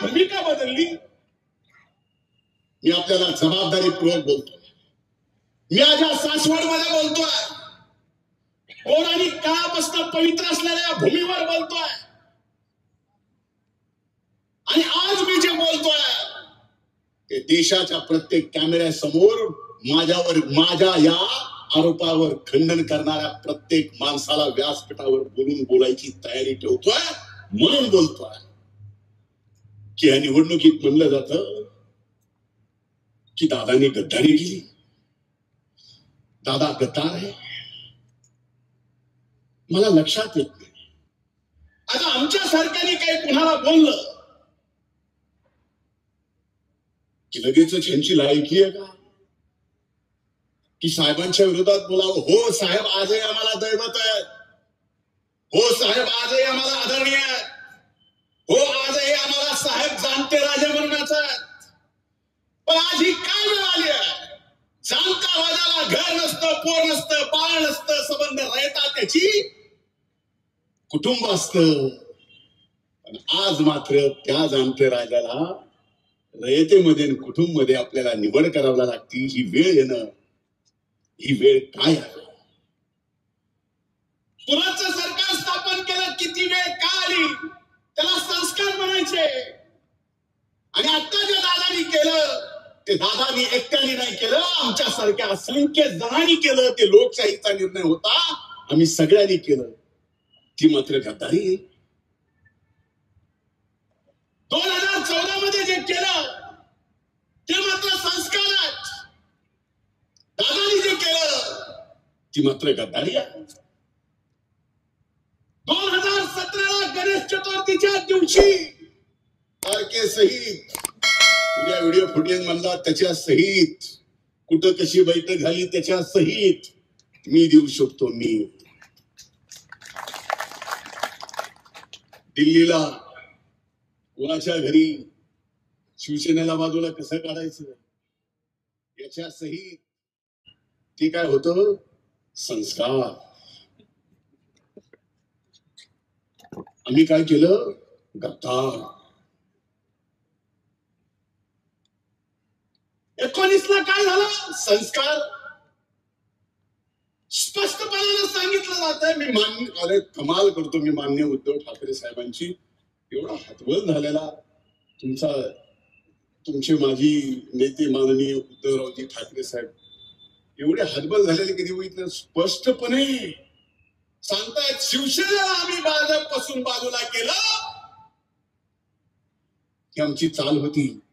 भूमिका बदलली. मी आपल्याला जबाबदारीपूर्वक बोलतोय. मी माझ्या सासवडमध्ये बोलतोय. पौराणिक काळापासून पवित्र असलेल्या भूमीवर बोलतोय. आणि आज मी जे बोलतोय ते देशाच्या प्रत्येक कॅमेऱ्यासमोर माझ्या या आरोपावर खंडन करणाऱ्या प्रत्येक माणसाला व्यासपीठावर बोलायची तयारी ठेवतोय. म्हणून बोलतोय की या निवडणुकीत म्हणलं जातं की दादानी गद्दारी केली. दादा गद्दार आहे. मला लक्षात येत नाही. आता आमच्या सरकारने काही कुणाला बोललं की लगेच यांची लायकी आहे का की साहेबांच्या विरोधात बोलावं. हो साहेब आजही आम्हाला दैवत आहे. हो साहेब आजही आम्हाला आदरणीय आहे. हो आजही आम्हाला साहेब जाणते राजे म्हणण्याचं आहे. पण आज ही काय वेळ आली आहे. जाणता राजाला घर नसतं, पोर नसतं, बाळ नसतं, संबंध राहतात त्याची कुटुंब असतं. पण आज मात्र त्या जाणते राजाला रयतेमध्ये कुटुंब मध्ये आपल्याला निवड करावी लागती. ही वेळ येणं, ही वेळ काय आहे. कुणाचं सरकार स्थापन केलं, किती वेळ का आली, त्याला संस्कार म्हणायचे. आणि आता जे दादानी केलं ते दादानी एकट्याने नाही केलं, आमच्या सारख्या असंख्य जणांनी केलं. ते लोकशाहीचा निर्णय होता, आम्ही सगळ्यांनी केलं. ती मात्र गद्दारी. 2014 मध्ये जे केलं ते मात्र संस्कार आहेत. दादानी जे केलं ती मात्र गद्दारी आहे. 2017 गणेश चतुर्थीच्या दिवशी सारखे सहित उद्या व्हिडिओ फुटेज म्हणला त्याच्या सहित, कुठं कशी बैठक झाली त्याच्या सहित मी देऊ शकतो. मी दिल्लीला कोणाच्या घरी शिवसेनेला बाजूला कसं काढायचं याच्या सहित ते काय होतं संस्कार. आम्ही काय केलं गद्दार. 19ला काय झालं संस्कार. स्पष्टपणे सांगितलं जातंय. मी मान्य कमाल करतो. मी मान्य उद्धव ठाकरे साहेबांची एवढा हातबल झालेला तुमचे माजी नेते माननीय उद्धवरावजी ठाकरे साहेब एवढे हातबल झालेले कधी बघितलं. स्पष्टपणे सांगतायत शिवसेनेला आम्ही भाजप पासून बाजूला केलं की आमची चाल होती